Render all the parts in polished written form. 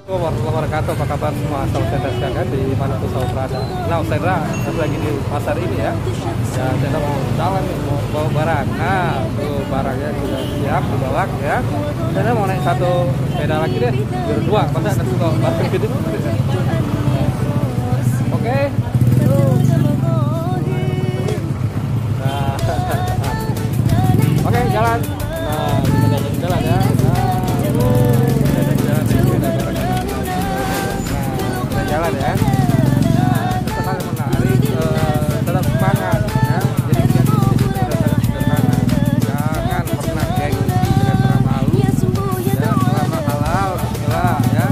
Warahmatullahi wabarakatuh. Apa kabar semua sahabat sekalian di mana pun sahabat berada. Nah, saya lagi di pasar ini ya. Dan saya mau jalan nih, mau bawa barang. Nah, tuh barangnya sudah siap dibawa ya. Saya mau naik satu sepeda lagi deh, biar dua. Masa ada kok barang gitu. Oke. Nah, oke jalan. Nah, kita jalan ya. Jalan ya, kita kali menarik, tetap semangat ya. Jadi kita sederhana, jangan pernah gengsi, jangan pernah malu ya. Selama halal, bismillah ya.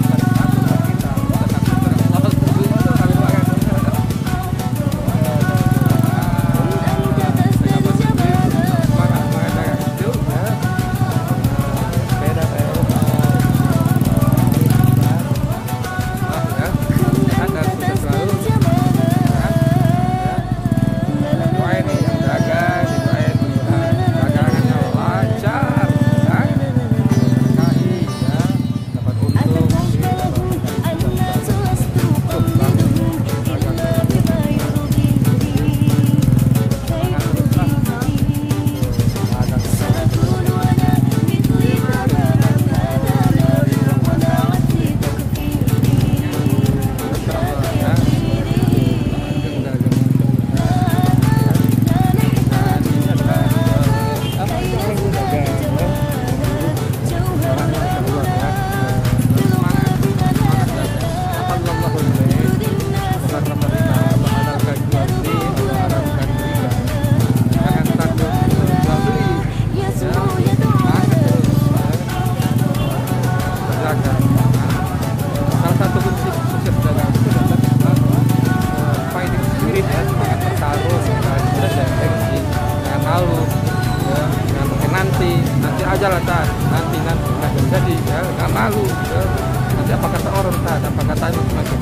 Salah satu kunci sukses dagang itu adalah fighting spirit ya, semangat bertarung, jangan gengsi, jangan malu, ya, jangan pakai nanti aja lah tan, nanti nggak jadi ya, nggak malu, ya. Nanti apa kata orang tan, apa kata itu semakin.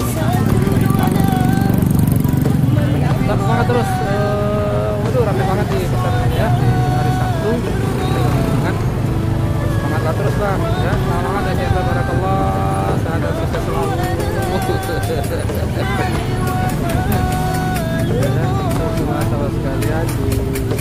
Tetap semangat terus, waduh ramai banget di pasar ini ya, di hari Sabtu, semangatlah terus bang, ya, semangat ya kita barakallah, sehat bisa selalu. Dan kita semua sahabat sekalian di